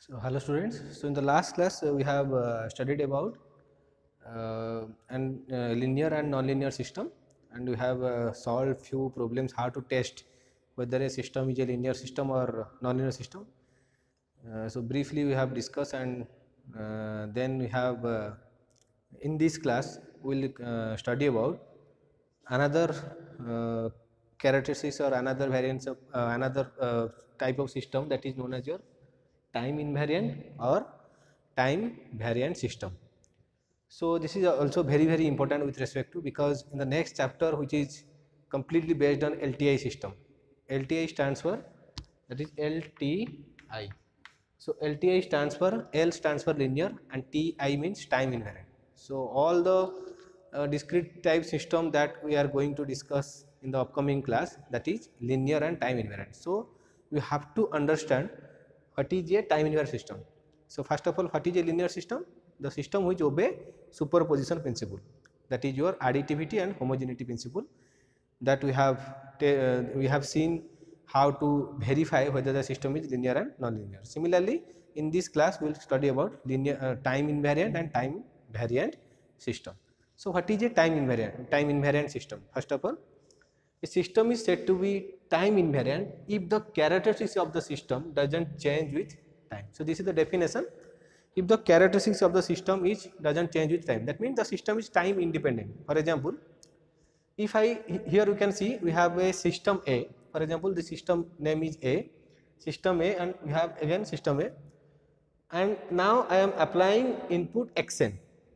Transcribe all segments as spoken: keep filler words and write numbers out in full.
So, hello students. So, in the last class uh, we have uh, studied about uh, and uh, linear and nonlinear system, and we have uh, solved few problems how to test whether a system is a linear system or nonlinear system. Uh, so, briefly we have discussed, and uh, then we have uh, in this class we will uh, study about another uh, characteristics or another variance of uh, another uh, type of system, that is known as your time invariant or time variant system. So, this is also very very important with respect to, because in the next chapter, which is completely based on L T I system. L T I stands for, that is L T I. So, L T I stands for, L stands for linear and T I means time invariant. So, all the uh, discrete type system that we are going to discuss in the upcoming class, that is linear and time invariant. So, we have to understand what is a time invariant system. So, first of all, what is a linear system? The system which obey superposition principle, that is your additivity and homogeneity principle, that we have uh, we have seen how to verify whether the system is linear and non-linear. Similarly, in this class we will study about linear uh, time invariant and time variant system. So, what is a time invariant time invariant system? First of all, a system is said to be time invariant if the characteristics of the system doesn't change with time. So, this is the definition. If the characteristics of the system is doesn't change with time, that means the system is time independent. For example, if I here you can see we have a system A. For example, the system name is A, system A, and we have again system A, and now I am applying input xn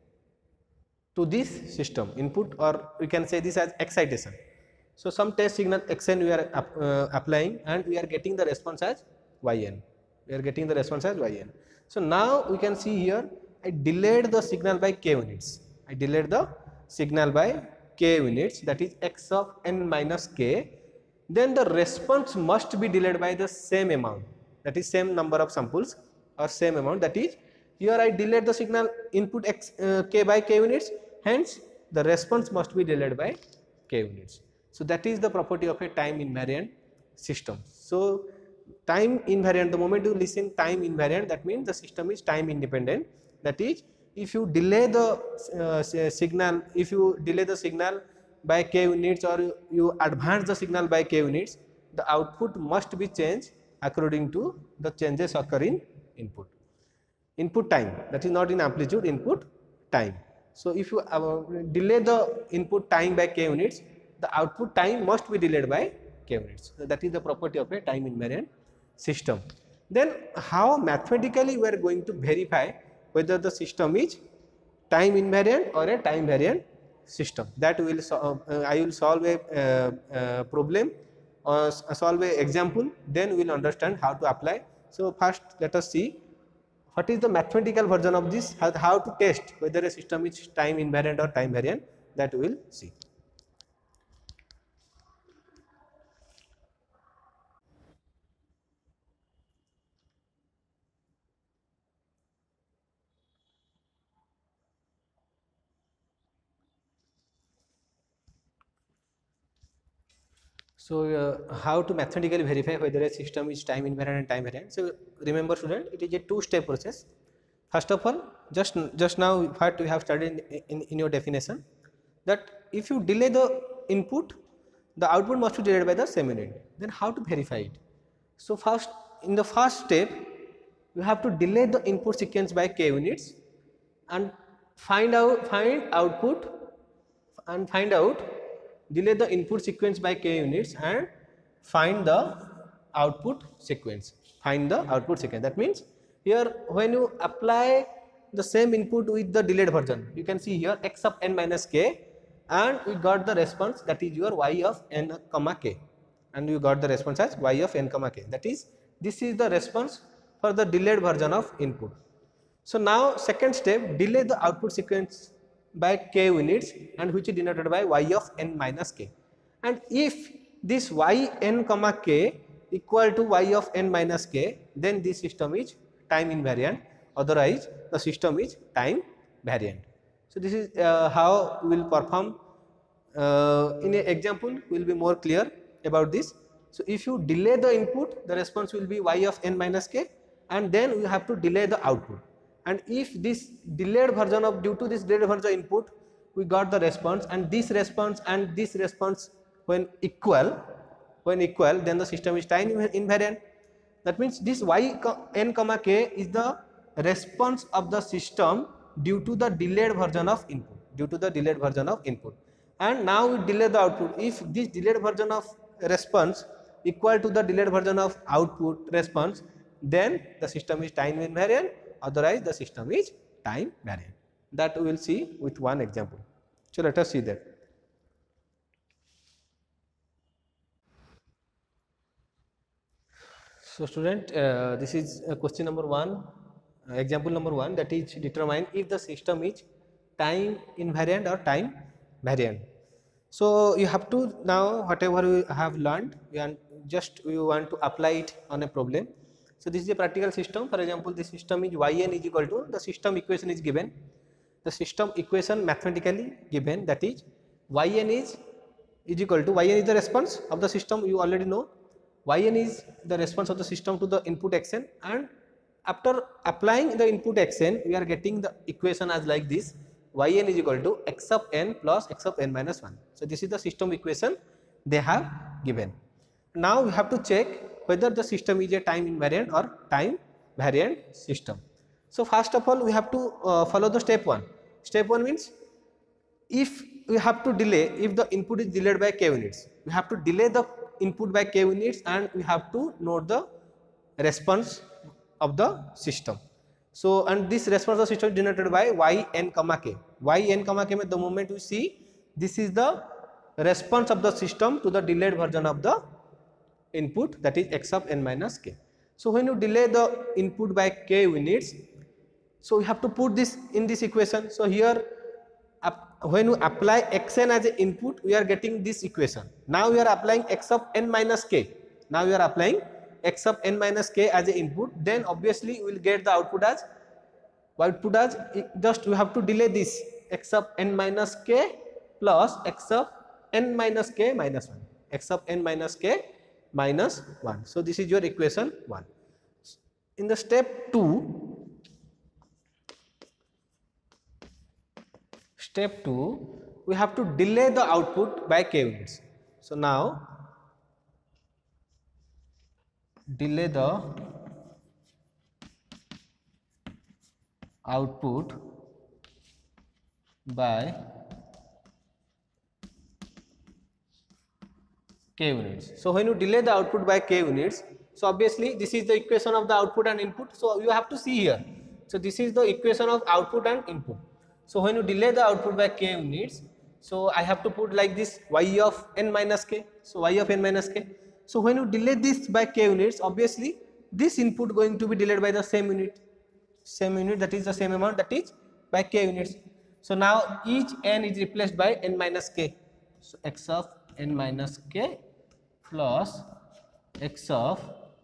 to this system, input, or we can say this as excitation. So, some test signal xn we are uh, applying, and we are getting the response as yn. We are getting the response as yn. So, now we can see here I delayed the signal by k units. I delayed the signal by k units, that is x of n minus k. Then the response must be delayed by the same amount, that is same number of samples or same amount. That is, here I delayed the signal input x uh, k by k units, hence the response must be delayed by k units. So, that is the property of a time invariant system. So, time invariant, the moment you listen time invariant, that means the system is time independent. That is, if you delay the uh, signal, if you delay the signal by k units, or you, you advance the signal by k units, the output must be changed according to the changes occur in input. Input time, that is not in amplitude, input time. So, if you uh, delay the input time by k units, the output time must be delayed by k units. So, that is the property of a time invariant system. Then, how mathematically we are going to verify whether the system is time invariant or a time variant system? That will uh, I will solve a uh, uh, problem or solve a example, then we will understand how to apply. So, first let us see what is the mathematical version of this, how, how to test whether a system is time invariant or time variant, that we will see. So, uh, how to mathematically verify whether a system is time invariant and time variant? So, remember student, it is a two step process. First of all, just just now what we have studied in, in, in your definition, that if you delay the input, the output must be delayed by the same unit. Then how to verify it? So, first in the first step, you have to delay the input sequence by k units and find out find output and find out delay the input sequence by k units and find the output sequence. Find the output sequence. That means here when you apply the same input with the delayed version, you can see here x of n minus k, and we got the response, that is your y of n comma k, and you got the response as y of n comma k. That is, this is the response for the delayed version of input. So, now second step, delay the output sequence by k units, and which is denoted by y of n minus k. And if this y n comma k equal to y of n minus k, then this system is time invariant, otherwise the system is time variant. So, this is uh, how we will perform. Uh, in an example we will be more clear about this. So, if you delay the input, the response will be y of n minus k, and then we have to delay the output. And if this delayed version of, due to this delayed version input, we got the response, and this response and this response when equal, when equal, then the system is time invariant. That means this y n comma k is the response of the system due to the delayed version of input, due to the delayed version of input. And now we delay the output. If this delayed version of response equal to the delayed version of output response, then the system is time invariant, otherwise the system is time variant. That we will see with one example. So let us see that. So student, uh, this is uh, question number one, uh, example number one, that is determine if the system is time invariant or time variant. So you have to, now whatever you have learned, you are just you want to apply it on a problem. So this is a practical system. For example, the system is yn is equal to, the system equation is given, the system equation mathematically given, that is yn is is equal to, yn is the response of the system, you already know, yn is the response of the system to the input xn, and after applying the input xn we are getting the equation as like this, yn is equal to x of n plus x of n minus one. So this is the system equation they have given. Now we have to check whether the system is a time invariant or time variant system. So first of all we have to uh, follow the step one. Step one means, if we have to delay, if the input is delayed by k units, we have to delay the input by k units and we have to note the response of the system. So and this response of the system is denoted by yn comma k. Yn comma k means the moment we see, this is the response of the system to the delayed version of the input, that is x of n minus k. So when you delay the input by k units, so we have to put this in this equation. So here when we apply xn as an input, we are getting this equation. Now we are applying x of n minus k. Now we are applying x of n minus k as an input. Then obviously we will get the output as, output as just we have to delay this x of n minus k plus x of n minus k minus one. X of n minus k minus one. So this is your equation one. In the step two, step two, we have to delay the output by k units. So now delay the output by k units. So when you delay the output by k units, so obviously this is the equation of the output and input. So you have to see here. So this is the equation of output and input. So when you delay the output by k units, so I have to put like this y of n minus k. So y of n minus k. So when you delay this by k units, obviously this input going to be delayed by the same unit, same unit, that is the same amount, that is by k units. So now each n is replaced by n minus k. So x of n minus k plus x of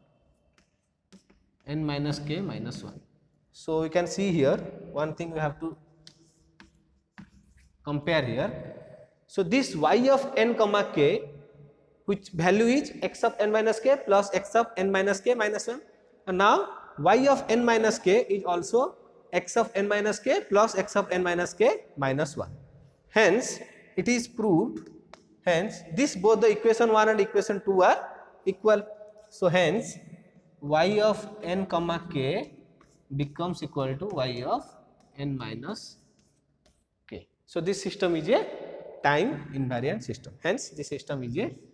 n minus k minus one. So we can see here one thing we have to compare here. So this y of n comma k, which value is x of n minus k plus x of n minus k minus one, and now y of n minus k is also x of n minus k plus x of n minus k minus one. Hence it is proved, hence this both the equation one and equation two are equal. So hence y of n comma k becomes equal to y of n minus k. So this system is a time invariant system. Hence this system is a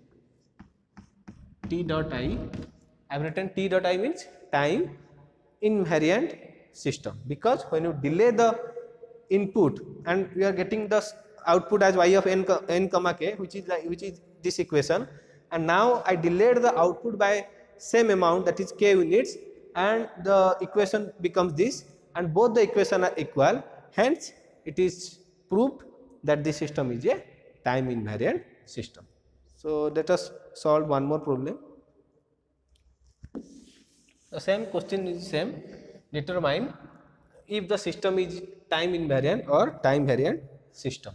T dot I. I have written T dot I means time invariant system, because when you delay the input and we are getting the output as y of n, n comma k, which is like, which is this equation, and now I delayed the output by same amount, that is k units, and the equation becomes this, and both the equation are equal. Hence it is proved that this system is a time invariant system. So let us solve one more problem. The same question is same. Determine if the system is time invariant or time variant system.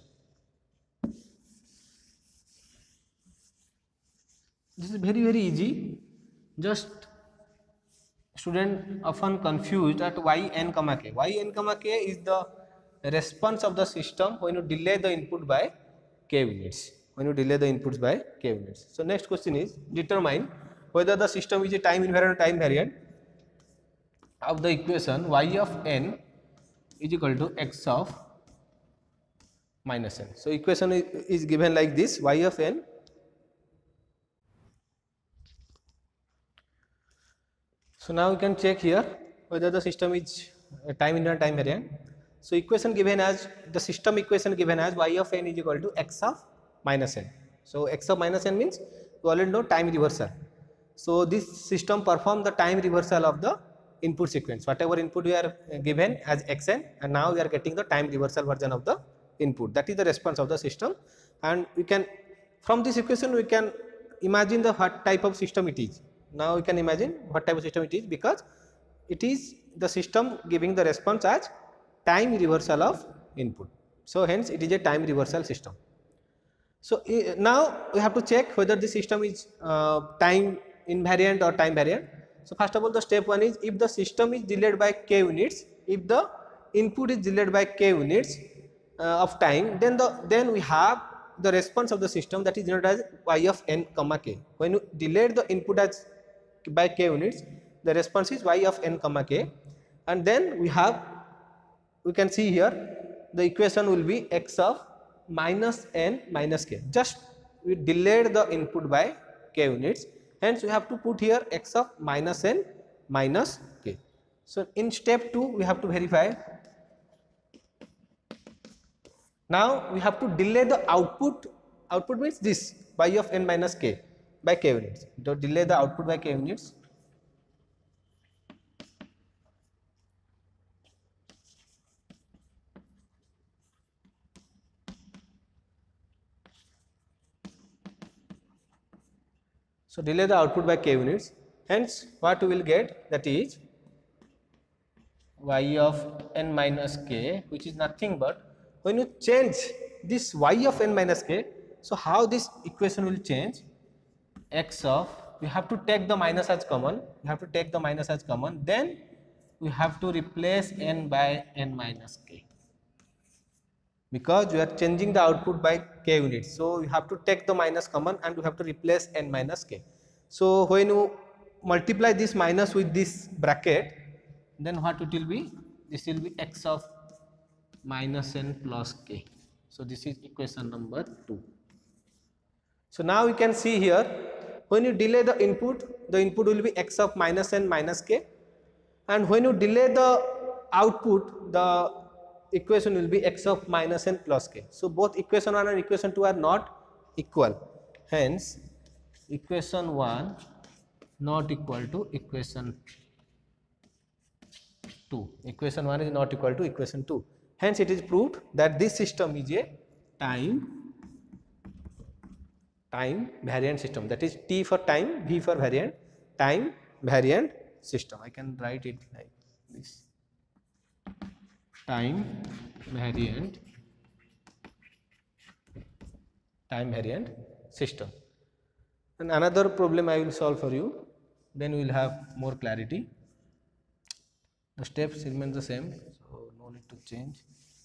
This is very very easy. Just student often confused at yn comma k. Yn comma k is the response of the system when you delay the input by k units. When you delay the inputs by k units. So next question is determine whether the system is a time invariant or time variant of the equation y of n is equal to x of minus n. So equation is, is given like this: y of n So now we can check here whether the system is time invariant, time variant. So equation given as the system equation given as y of n is equal to x of minus n. So x of minus n means you already know time reversal. So this system perform the time reversal of the input sequence. Whatever input we are given as xn, and now we are getting the time reversal version of the input. That is the response of the system, and we can from this equation we can imagine the what type of system it is. Now we can imagine what type of system it is, because it is the system giving the response as time reversal of input. So hence it is a time reversal system. So now we have to check whether the system is uh, time invariant or time variant. So first of all, the step one is if the system is delayed by k units, if the input is delayed by k units uh, of time, then the then we have the response of the system, that is denoted as y of n comma k. When you delay the input as by k units, the response is y of n comma k, and then we have we can see here the equation will be x of minus n minus k. Just we delayed the input by k units, hence we have to put here x of minus n minus k. So in step two we have to verify. Now we have to delay the output. Output means this y of n minus k by k units. To delay the output by k units. So delay the output by k units. Hence what we will get, that is y of n minus k, which is nothing but when you change this y of n minus k. So how this equation will change? X of, we have to take the minus as common, we have to take the minus as common, then we have to replace n by n minus k, because we are changing the output by k units. So you have to take the minus common and we have to replace n minus k. So when you multiply this minus with this bracket, then what it will be? This will be x of minus n plus k. So this is equation number two. So now we can see here, when you delay the input, the input will be x of minus n minus k, and when you delay the output, the equation will be x of minus n plus k. So both equation one and equation two are not equal, hence equation one not equal to equation two. Equation one is not equal to equation two. Hence it is proved that this system is a time time variant system, that is T for time, V for variant, time variant system. I can write it like this: time variant time variant system. And another problem I will solve for you, then we will have more clarity. The steps remain the same, so no need to change.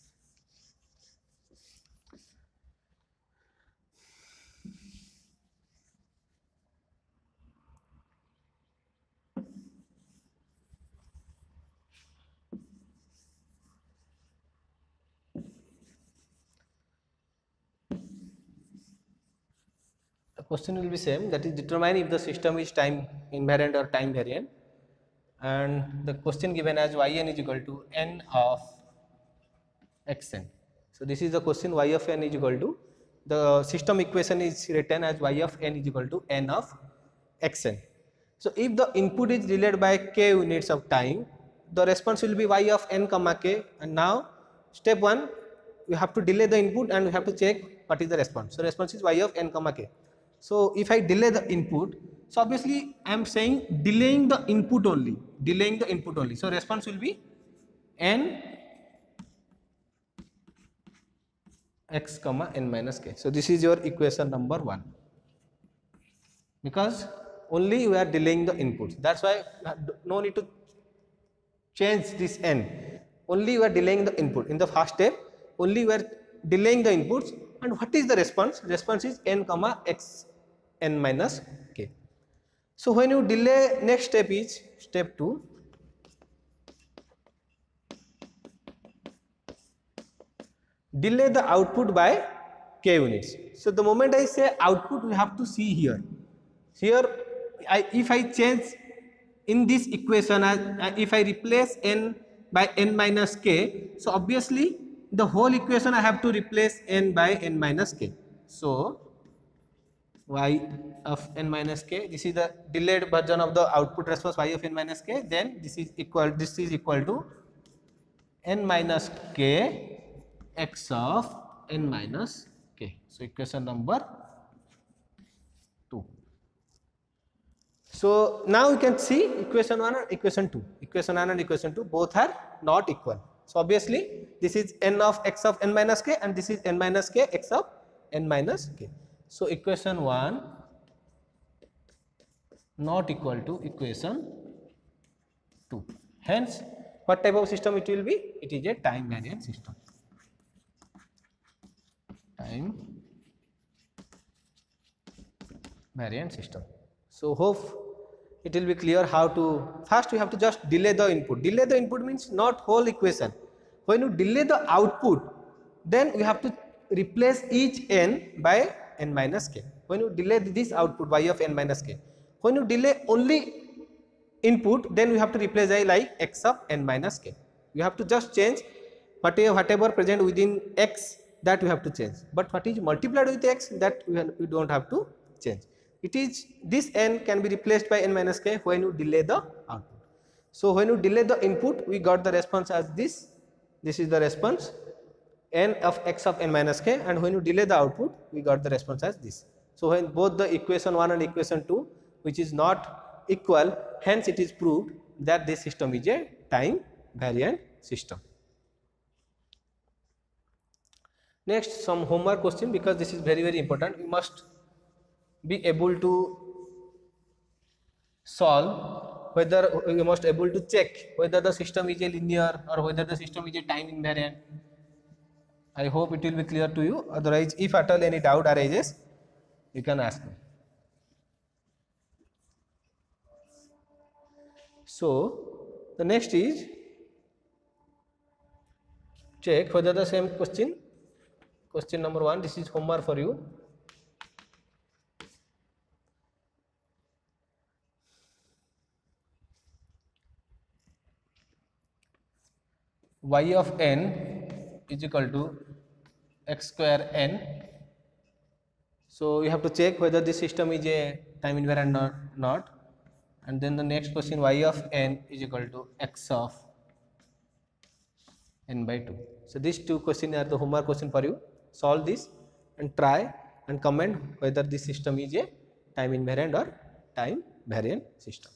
The question will be same, that is determine if the system is time invariant or time variant, and the question given as yn is equal to n of xn. So this is the question, y of n is equal to, the system equation is written as y of n is equal to n of xn. So if the input is delayed by k units of time, the response will be y of n comma k, and now step one, we have to delay the input and we have to check what is the response. So response is y of n comma k. So if I delay the input, so obviously I am saying delaying the input only, delaying the input only. So response will be n x comma n minus k. So this is your equation number one, because only we are delaying the inputs. That's why no need to change this n, only we are delaying the input. In the first step only we are delaying the inputs, and what is the response? Response is n comma x n minus k. So when you delay, next step is step two. Delay the output by k units. So the moment I say output, we have to see here. Here, I, if I change in this equation, uh, if I replace n by n minus k, so obviously the whole equation I have to replace n by n minus k. So y of n minus k, this is the delayed version of the output response y of n minus k. Then this is equal, this is equal to n minus k x of n minus k. So equation number two. So now you can see equation one and equation two. Equation one and equation two both are not equal. So obviously this is n of x of n minus k and this is n minus k x of n minus k. So equation one not equal to equation two. Hence what type of system it will be? It is a time variant system. Time variant system. So hope it will be clear how to, first we have to just delay the input. Delay the input means not whole equation. When you delay the output, then we have to replace each n by n minus k. When you delay this output y of n minus k, when you delay only input, then we have to replace I like x of n minus k. You have to just change whatever, whatever present within x, that we have to change, but what is multiplied with x, that we, we do not have to change. It is, this n can be replaced by n minus k when you delay the output. So when you delay the input, we got the response as this. This is the response n of x of n minus k, and when you delay the output, we got the response as this. So when both the equation one and equation two, which is not equal, hence it is proved that this system is a time variant system. Next, some homework question, because this is very very important. We must be able to solve, whether we must able to check whether the system is a linear or whether the system is a time invariant. I hope it will be clear to you. Otherwise, if at all any doubt arises, you can ask me. So the next is check whether the same question. Question number one, this is homework for you. Y of n is equal to x square n. So you have to check whether this system is a time invariant or not. And then the next question, y of n is equal to x of n by two. So these two questions are the homework question for you. Solve this and try and comment whether this system is a time invariant or time variant system.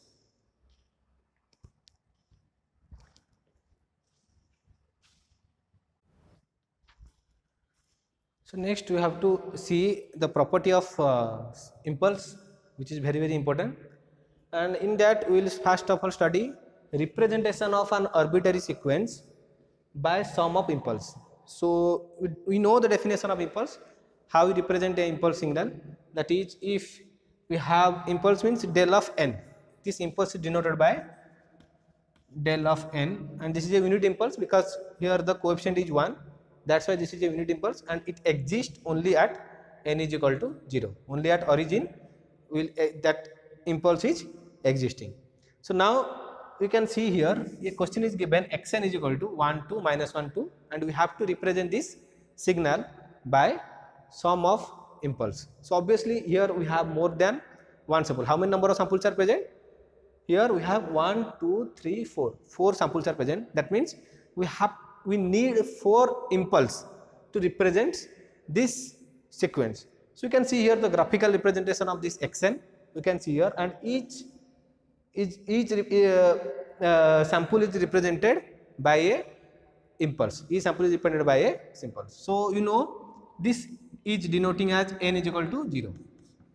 So next we have to see the property of uh, impulse, which is very very important, and in that we will first of all study representation of an arbitrary sequence by sum of impulse. So we, we know the definition of impulse, how we represent a impulse signal, that is, if we have impulse means del of n, this impulse is denoted by del of n, and this is a unit impulse because here the coefficient is one, that's why this is a unit impulse, and it exists only at n is equal to zero, only at origin will uh, that impulse is existing. So now we can see here a question is given, xn is equal to one two minus one two, and we have to represent this signal by sum of impulse. So obviously here we have more than one sample. How many number of samples are present? Here we have one, two, three, four. Four samples are present. That means we have we need four impulse to represent this sequence. So you can see here the graphical representation of this xn. You can see here, and each each, each uh, uh, sample is represented by a impulse. Each sample is represented by a impulse. So you know this is denoting as n is equal to zero.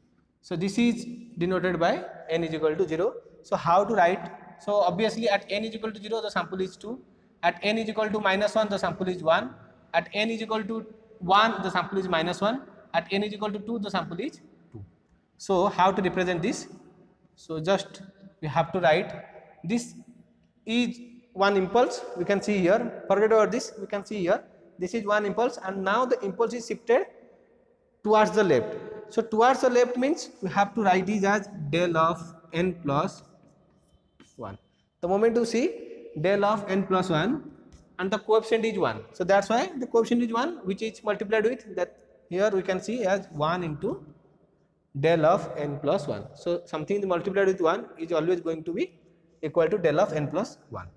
So this is denoted by n is equal to zero. So how to write? So obviously at n is equal to zero the sample is two, at n is equal to minus one the sample is one, at n is equal to one the sample is minus one, at n is equal to two the sample is two. So how to represent this? So just we have to write this is one impulse, we can see here, forget about this, we can see here, this is one impulse and now the impulse is shifted towards the left. So towards the left means we have to write this as del of n plus one. The moment you see del of n plus one and the coefficient is one, so that's why the coefficient is one, which is multiplied with that, here we can see as one into del of n plus one. So something multiplied with one is always going to be equal to del of n plus one.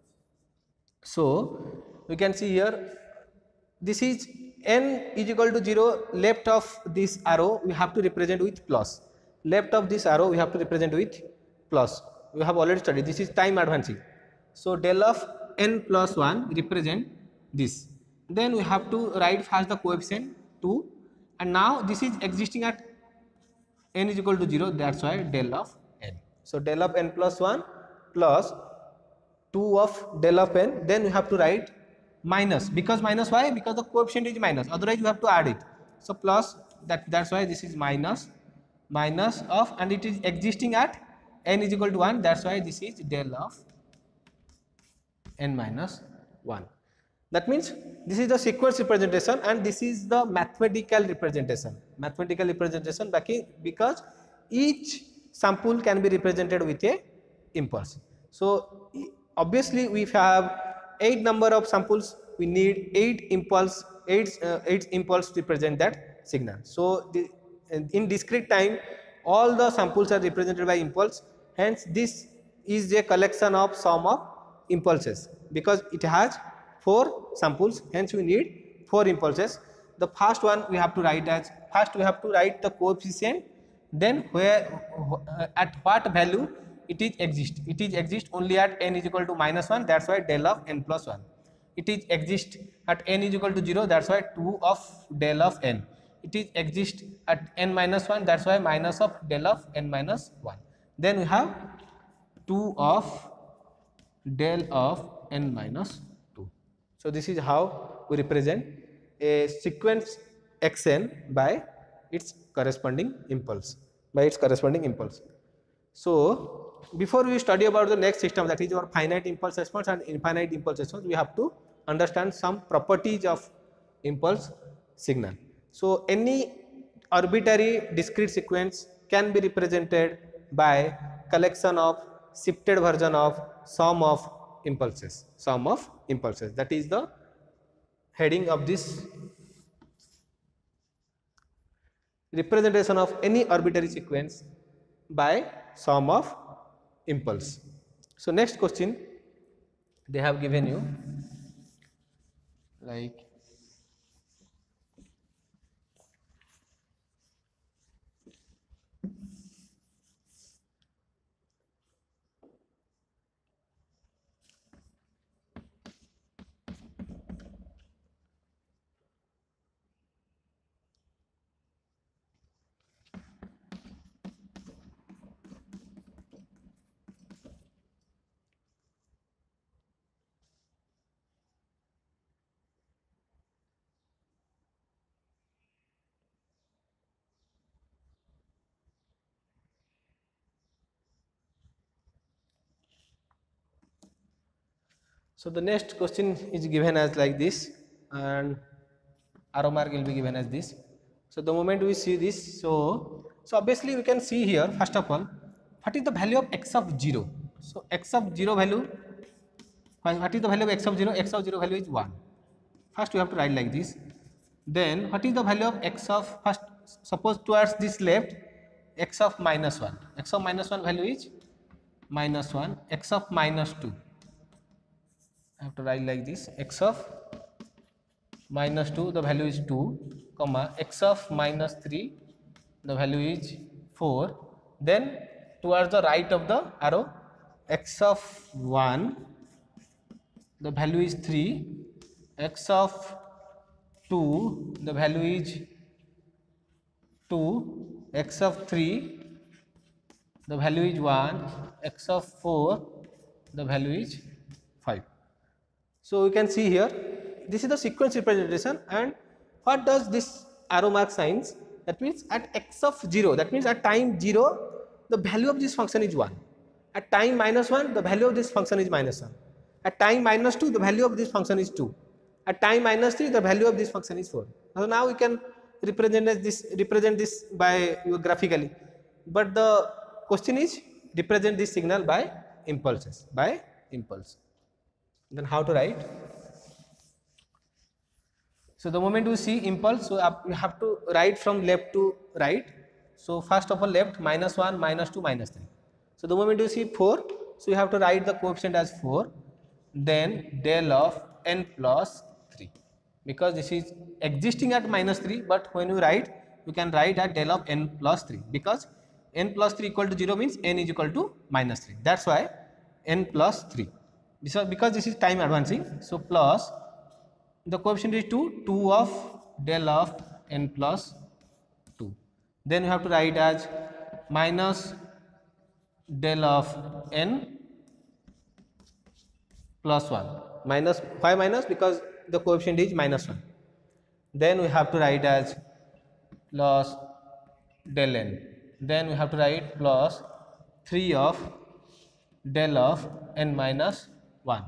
So we can see here this is n is equal to zero, left of this arrow we have to represent with plus, left of this arrow we have to represent with plus, we have already studied, this is time advancing. So del of n plus one represent this, then we have to write first the coefficient two and now this is existing at n is equal to zero, that's why del of n. So del of n plus one plus two of del of n, then we have to write minus, because minus why? Because the coefficient is minus, otherwise you have to add it. So plus that, that's why this is minus minus of, and it is existing at n is equal to one, that's why this is del of n minus one. That means this is the sequence representation and this is the mathematical representation, mathematical representation because each sample can be represented with a impulse. So obviously we have eight number of samples, we need eight impulse, eight, uh, eight impulse to represent that signal. So the, in discrete time all the samples are represented by impulse, hence this is a collection of sum of impulses because it has four samples, hence we need four impulses. The first one we have to write as, first we have to write the coefficient, then where uh, at what value it is exist, it is exist only at n is equal to minus one, that's why del of n plus one. It is exist at n is equal to zero, that's why two of del of n. It is exist at n minus one, that's why minus of del of n minus one. Then we have two of del of n minus two. So this is how we represent a sequence xn by its corresponding impulse, by its corresponding impulse. So before we study about the next system, that is our finite impulse response and infinite impulse response, we have to understand some properties of impulse signal. So any arbitrary discrete sequence can be represented by collection of shifted version of sum of impulses, sum of impulses, that is the heading of this representation of any arbitrary sequence by sum of impulse. So next question they have given you, like so the next question is given as like this and arrow mark will be given as this. So the moment we see this, so so obviously we can see here first of all what is the value of x of zero. So x of zero value, what is the value of x of zero? X of zero value is one. First we have to write like this. Then what is the value of x of, first suppose towards this left, x of minus one, x of minus one value is minus one, x of minus two, I have to write like this, x of minus two the value is two, comma x of minus three the value is four. Then towards the right of the arrow, x of one the value is three, x of two the value is two, x of three the value is one, x of four the value is five. So we can see here this is the sequence representation, and what does this arrow mark signs? That means at x of zero, that means at time zero the value of this function is one, at time minus one the value of this function is minus one, at time minus two the value of this function is two, at time minus three the value of this function is four. So now we can represent this represent this by graphically, but the question is represent this signal by impulses, by impulse. Then how to write? So the moment we see impulse, so we have to write from left to right. So first of all left, minus one, minus two, minus three. So the moment you see four, so you have to write the coefficient as four, then del of n plus three, because this is existing at minus three, but when you write you can write at del of n plus three, because n plus three equal to zero means n is equal to minus three. That is why n plus three. Because, because this is time advancing, so plus the coefficient is two, two of del of n plus two. Then you have to write as minus del of n plus one. Minus, why minus? Because the coefficient is minus one. Then we have to write as plus del n. Then we have to write plus three of del of n minus one.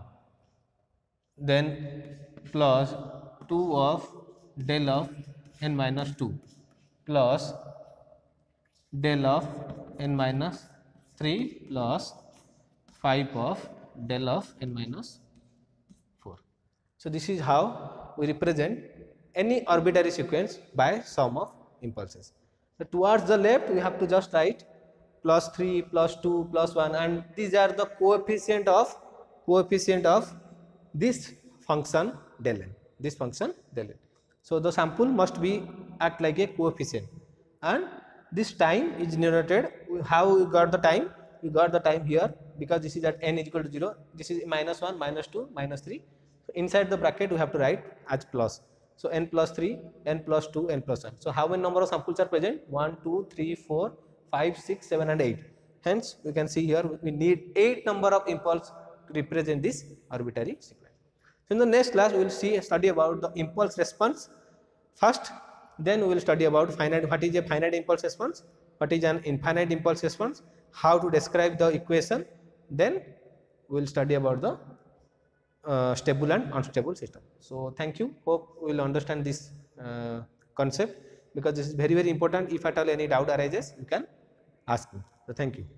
Then plus two of del of n minus two plus del of n minus three plus five of del of n minus four. So this is how we represent any arbitrary sequence by sum of impulses. So towards the left we have to just write plus three, plus two, plus one, and these are the coefficient of coefficient of this function del n, this function del n. So the sample must be act like a coefficient, and this time is denoted. How we got the time? We got the time here because this is at n is equal to zero. This is minus one, minus two, minus three. So inside the bracket we have to write as plus. So n plus three, n plus two, n plus one. So how many number of samples are present? one, two, three, four, five, six, seven and eight. Hence we can see here we need eight number of impulse to represent this arbitrary sequence. So in the next class we will see study about the impulse response first, then we will study about finite, what is a finite impulse response, what is an infinite impulse response, how to describe the equation, then we will study about the uh, stable and unstable system. So thank you, hope we will understand this uh, concept, because this is very very important. If at all any doubt arises you can ask me. So thank you.